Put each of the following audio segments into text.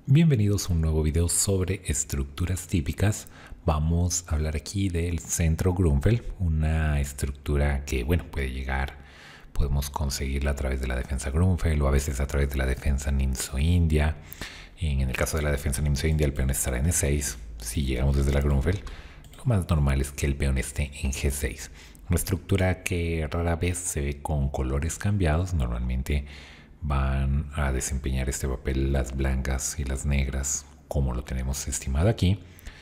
Bienvenidos a un nuevo video sobre estructuras típicas. Vamos a hablar aquí del centro Grunfeld, una estructura que, podemos conseguirla a través de la defensa Grunfeld o a veces a través de la defensa Nimzo-India. En el caso de la defensa Nimzo-India, el peón estará en E6. Si llegamos desde la Grunfeld, lo más normal es que el peón esté en G6. Una estructura que rara vez se ve con colores cambiados. Normalmente van a desempeñar este papel las blancas y las negras, como lo tenemos estimado aquí.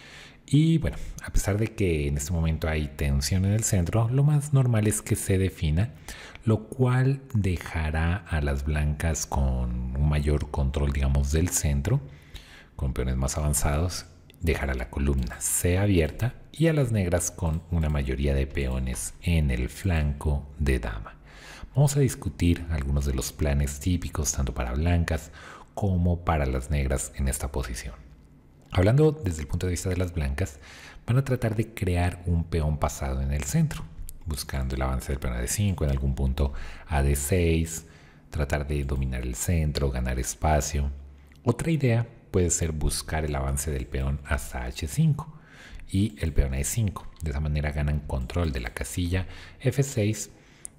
Y bueno, a pesar de que en este momento hay tensión en el centro, lo más normal es que se defina, lo cual dejará a las blancas con un mayor control, digamos, del centro, con peones más avanzados. Dejará la columna C abierta y a las negras con una mayoría de peones en el flanco de dama. Vamos a discutir algunos de los planes típicos tanto para blancas como para las negras en esta posición. Hablando desde el punto de vista de las blancas, van a tratar de crear un peón pasado en el centro, buscando el avance del peón a D5, en algún punto a D6, tratar de dominar el centro, ganar espacio. Otra idea puede ser buscar el avance del peón hasta H5 y el peón a E5. De esa manera ganan control de la casilla F6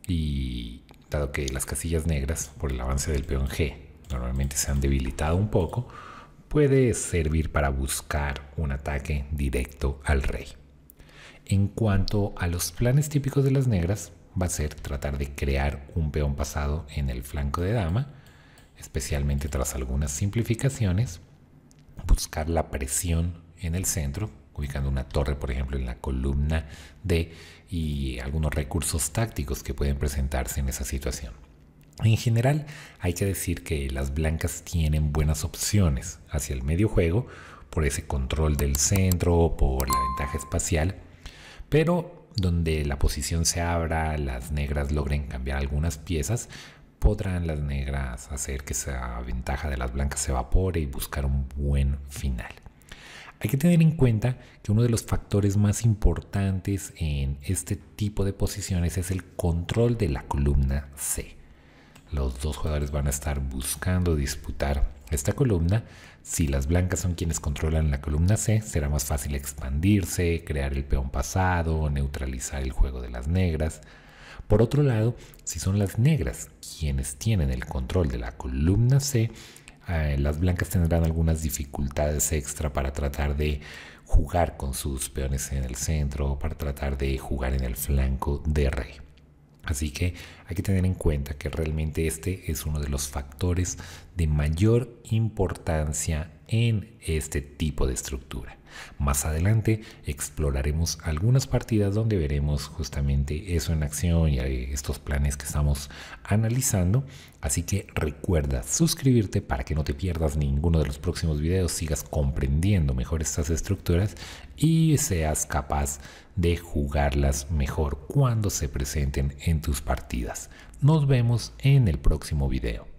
y dado que las casillas negras por el avance del peón G normalmente se han debilitado un poco, puede servir para buscar un ataque directo al rey. En cuanto a los planes típicos de las negras, va a ser tratar de crear un peón pasado en el flanco de dama, especialmente tras algunas simplificaciones, buscar la presión en el centro, ubicando una torre, por ejemplo, en la columna D y algunos recursos tácticos que pueden presentarse en esa situación. En general, hay que decir que las blancas tienen buenas opciones hacia el medio juego por ese control del centro, por la ventaja espacial, pero donde la posición se abra, las negras logren cambiar algunas piezas, podrán las negras hacer que esa ventaja de las blancas se evapore y buscar un buen final. Hay que tener en cuenta que uno de los factores más importantes en este tipo de posiciones es el control de la columna C. Los dos jugadores van a estar buscando disputar esta columna. Si las blancas son quienes controlan la columna C, será más fácil expandirse, crear el peón pasado, neutralizar el juego de las negras. Por otro lado, si son las negras quienes tienen el control de la columna C, las blancas tendrán algunas dificultades extra para tratar de jugar con sus peones en el centro, para tratar de jugar en el flanco de rey. Así que hay que tener en cuenta que realmente este es uno de los factores de mayor importancia en este tipo de estructura. Más adelante exploraremos algunas partidas donde veremos justamente eso en acción y estos planes que estamos analizando. Así que recuerda suscribirte para que no te pierdas ninguno de los próximos videos, sigas comprendiendo mejor estas estructuras y seas capaz de jugarlas mejor cuando se presenten en tus partidas. Nos vemos en el próximo video.